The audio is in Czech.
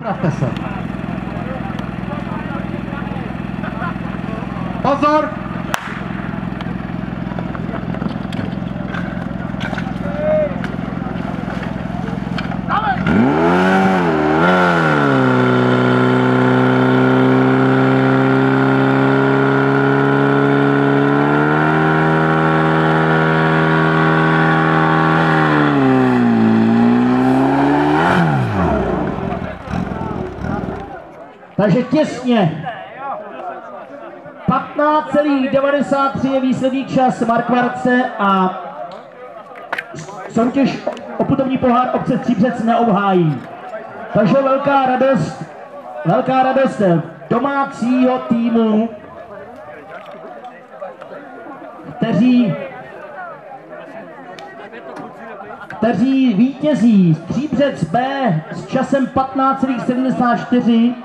Připravte se. Pozor! Takže těsně 15,93 je výsledný čas Markvarce a soutěž o putovní pohár obce Stříbřec neobhájí. Takže velká radost domácího týmu, kteří vítězí Stříbřec B s časem 15,74